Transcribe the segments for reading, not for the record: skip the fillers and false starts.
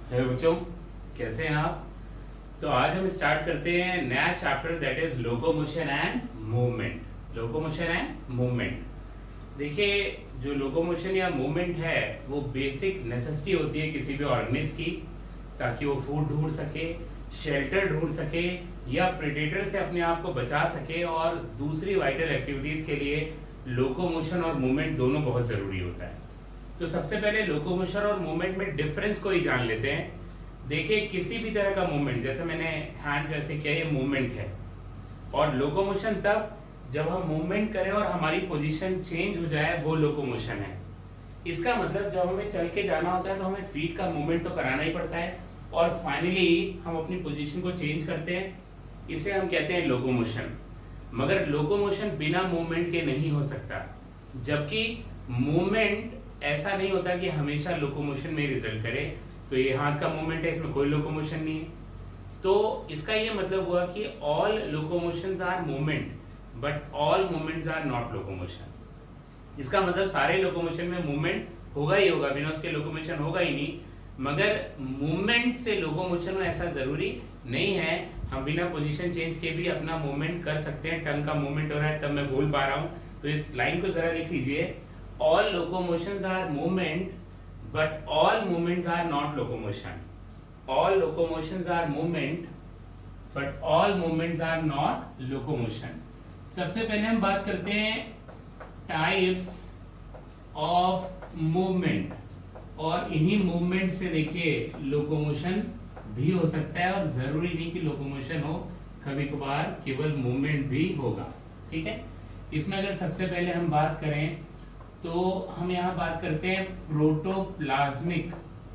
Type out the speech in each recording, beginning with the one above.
Hello बच्चों, कैसे हैं आप। तो आज हम स्टार्ट करते हैं नया chapter that is locomotion and movement. Locomotion and movement. देखिए, जो लोकोमोशन या मूवमेंट है वो बेसिक नेसेसिटी होती है किसी भी ऑर्गेनिज्म की, ताकि वो फूड ढूंढ सके, शेल्टर ढूंढ सके या प्रेडेटर से अपने आप को बचा सके, और दूसरी वाइटल एक्टिविटीज के लिए लोकोमोशन और मूवमेंट दोनों बहुत जरूरी होता है। तो सबसे पहले लोकोमोशन और मूवमेंट में डिफरेंस को ही जान लेते हैं। देखिए, किसी भी तरह का मूवमेंट, जैसे मैंने हैंड जैसे किया, ये मूवमेंट है, और लोकोमोशन तब जब हम मूवमेंट करें और हमारी पोजीशन चेंज हो जाए, वो लोकोमोशन है। इसका मतलब जब हमें चल के जाना होता है तो हमें फीट का मूवमेंट तो कराना ही पड़ता है, और फाइनली हम अपनी पोजीशन को चेंज करते हैं। इसे हम कहते हैं लोकोमोशन। मगर लोकोमोशन बिना मूवमेंट के नहीं हो सकता, जबकि मूवमेंट ऐसा नहीं होता कि हमेशा लोकोमोशन में रिजल्ट करे। तो ये हाथ का मूवमेंट है, इसमें कोई लोकोमोशन नहीं है। तो इसका ये मतलब हुआ कि all locomotions are movement but all movements are not locomotion. इसका मतलब सारे लोकोमोशन में मूवमेंट होगा ही होगा, बिना उसके लोकोमोशन होगा ही नहीं। मगर मूवमेंट से लोकोमोशन में ऐसा जरूरी नहीं है। हम बिना पोजीशन चेंज के भी अपना मूवमेंट कर सकते हैं। टंग का मूवमेंट हो रहा है तब मैं बोल पा रहा हूं, तो इस लाइन को जरा लिख लीजिए। all locomotions are movement but all movements are not locomotion. All locomotions are movement but all movements are not locomotion. सबसे पहले हम बात करते हैं टाइप्स ऑफ मूवमेंट, और इन्हीं मूवमेंट से देखिए लोकोमोशन भी हो सकता है, और जरूरी नहीं कि लोकोमोशन हो, कभी कभार केवल मूवमेंट भी होगा। ठीक है, इसमें अगर सबसे पहले हम बात करें तो हम यहाँ बात करते हैं प्रोटोप्लाज्मिक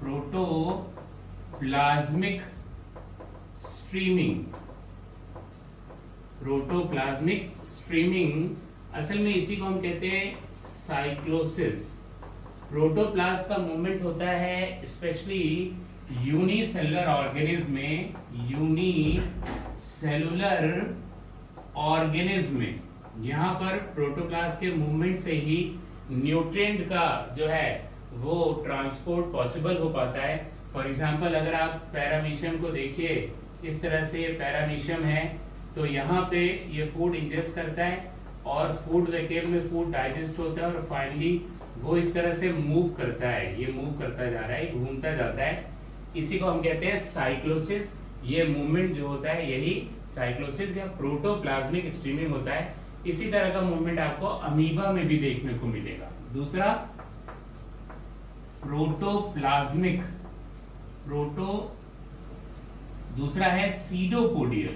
स्ट्रीमिंग। प्रोटोप्लाज्मिक स्ट्रीमिंग, असल में इसी को हम कहते हैं साइक्लोसिस। प्रोटोप्लाज्म का मूवमेंट होता है स्पेशली यूनिसेलुलर ऑर्गेनिज्म में। यहाँ पर प्रोटोप्लाज्म के मूवमेंट से ही न्यूट्रिएंट का जो है वो ट्रांसपोर्ट पॉसिबल हो पाता है। फॉर एग्जांपल, अगर आप पैरामीशियम को देखिए, इस तरह से ये पैरामीशियम है, तो यहाँ पे ये फूड इंजेस्ट करता है और फूड वैक्यूम में फूड डाइजेस्ट होता है, और फाइनली वो इस तरह से मूव करता है। ये मूव करता जा रहा है, घूमता जाता है। इसी को हम कहते हैं साइक्लोसिस। ये मूवमेंट जो होता है यही साइक्लोसिस या प्रोटोप्लाज्मिक स्ट्रीमिंग होता है। इसी तरह का मूवमेंट आपको अमीबा में भी देखने को मिलेगा। दूसरा दूसरा है सीडोपोडियल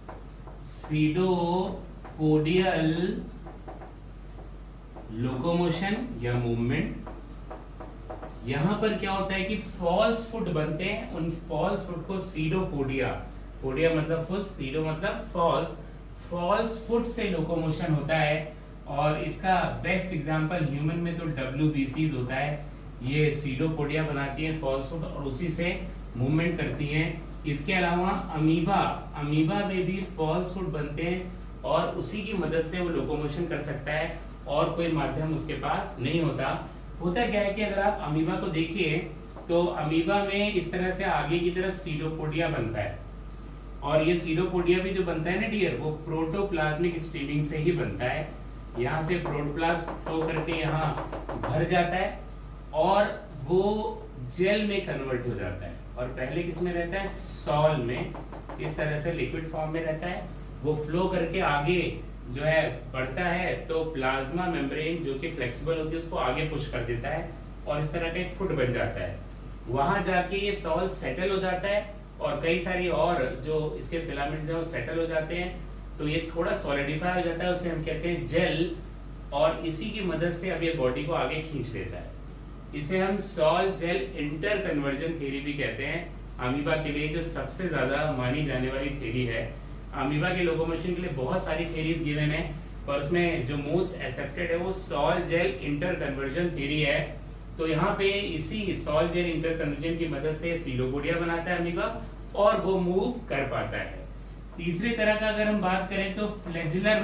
लोकोमोशन या मूवमेंट। यहां पर क्या होता है कि फॉल्स फुट बनते हैं, उन फॉल्स फुट को पोडिया मतलब फुट, सीडो मतलब फॉल्स फुट से लोकोमोशन होता है। और इसका बेस्ट एग्जांपल ह्यूमन में तो WBCs होता है। ये सीडोपोडिया बनाती है फॉल्स फुट, और उसी से मूवमेंट करती हैं। इसके अलावा अमीबा में भी फॉल्स फुट बनते हैं, और उसी की मदद से वो लोकोमोशन कर सकता है, और कोई माध्यम उसके पास नहीं होता। होता क्या है कि अगर आप अमीबा को देखिए तो अमीबा में इस तरह से आगे की तरफ सीडोपोडिया बनता है, और ये सीडोपोडिया भी जो बनता है ना डियर, वो प्रोटोप्लाज्मिक स्ट्रीमिंग से ही बनता है। यहाँ से प्रोटोप्लाज्म फ्लो करके यहाँ भर जाता है, और वो जेल में कन्वर्ट हो जाता है। और पहले किस में रहता है? सॉल में। इस तरह से लिक्विड फॉर्म में रहता है। वो फ्लो करके आगे जो है बढ़ता है, तो प्लाज्मा मेम्ब्रेन जो कि फ्लेक्सिबल होती है उसको आगे पुश कर देता है, और इस तरह का एक फुट बन जाता है। वहां जाके ये सॉल सेटल हो जाता है, और कई सारी और जो इसके फिलामेंट्स हैं वो सेटल हो जाते हैं, तो ये थोड़ा सॉलिडिफाई हो जाता है, उसे हम कहते हैं जेल। और इसी की मदद से अब ये बॉडी को आगे खींच लेता है। इसे हम sol gel inter conversion theory भी कहते हैं। अमीबा के लिए जो सबसे ज्यादा मानी जाने वाली थ्योरी है। अमीबा के लोकोमोशन के लिए बहुत सारी थ्योरीज गिवन है, पर उसमें जो मोस्ट एक्सेप्टेड है वो sol gel inter conversion theory है। तो यहाँ पे इसी सॉल जेल इंटर कन्वर्जन की मदद से सीडोपोडिया बनाता है अमीबा, और वो मूव कर पाता है। तीसरी तरह का अगर हम बात करें तो फ्लैजिलर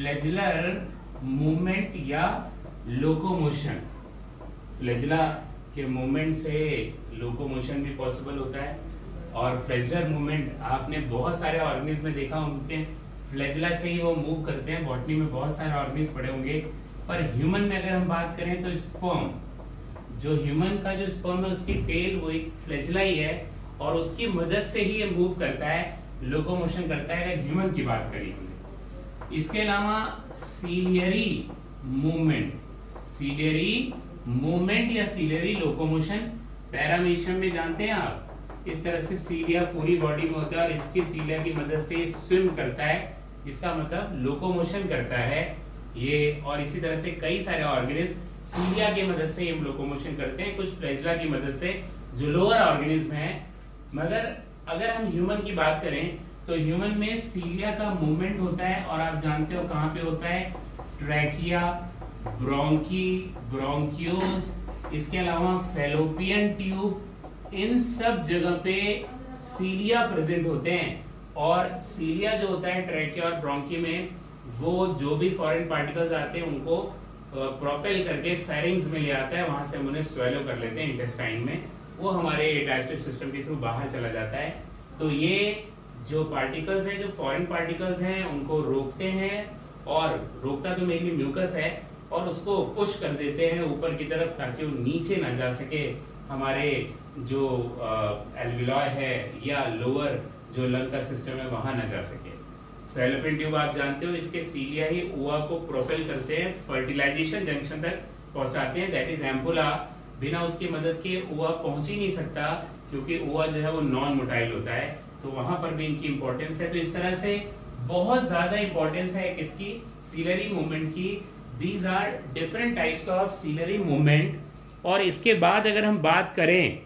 मूवमेंट या लोकोमोशन। फ्लैजिला कि मूवमेंट से लोकोमोशन भी पॉसिबल होता है। और फ्लैजलर मूवमेंट आपने बहुत सारे ऑर्गेनिज्म में देखा, उनके फ्लैजला से ही वो मूव करते हैं। बॉटनी में बहुत सारे ऑर्गेनिज्म पड़े होंगे, पर ह्यूमन में अगर हम बात करें तो स्पर्म, जो ह्यूमन का जो स्पर्म है उसकी टेल वो एक फ्लैजला ही है, और उसकी मदद से ही ये मूव करता है, लोकोमोशन करता है, अगर ह्यूमन की बात करी हमने। इसके अलावा सीलियरी मूवमेंट या सीलियरी लोकोमोशन पैरामीशियम में जानते हैं आप, इस तरह से सीलिया पूरी बॉडी में होता है और इसके सीलिया की मदद से स्विम करता है, इसका मतलब लोकोमोशन करता है ये। और इसी तरह से कई सारे ऑर्गेनिज्म सीलिया की मदद से ये लोकोमोशन करते हैं, कुछ फ्लैजला की मदद से जो लोअर ऑर्गेनिज्म है। मगर अगर हम ह्यूमन की बात करें तो ह्यूमन में सीलिया का मूवमेंट होता है, और आप जानते हो कहाँ पे होता है, ट्रैकिया, ब्रोंकियोस, इसके अलावा फैलोपियन ट्यूब, इन सब जगह पे सीलिया प्रेजेंट होते हैं। और सीलिया जो होता है ट्रैकिया और ब्रोंकी में, वो जो भी फॉरेन पार्टिकल्स आते हैं उनको प्रोपेल करके फेरिंग्स में ले आता है, वहां से हम उन्हें स्वेलो कर लेते हैं इंटेस्टाइन में, वो हमारे डाइजेस्टिव सिस्टम के थ्रू बाहर चला जाता है। तो ये जो पार्टिकल्स हैं, जो फॉरेन पार्टिकल्स हैं, उनको रोकते हैं, और रोकता तो मेनली म्यूकस है, और उसको पुश कर देते हैं ऊपर की तरफ ताकि वो नीचे ना जा सके, हमारे जो एल्विलॉय है या लोअर जो लंग का सिस्टम है वहां ना जा सके। फैलोपियन ट्यूब आप जानते हो, इसके सीलिया ही ओवा को प्रोपेल करते हैं, फर्टिलाइजेशन जंक्शन तक पहुंचाते हैं, दैट इज एम्पुला। बिना उसकी मदद के ओवा पहुंच ही नहीं सकता, क्योंकि ओवा जो है वो नॉन मोटाइल होता है, तो वहां पर भी इनकी इंपॉर्टेंस है। तो इस तरह से बहुत ज्यादा इंपॉर्टेंस है किसकी, सीलरी मूवमेंट की। These are different types of ciliary movement. और इसके बाद अगर हम बात करें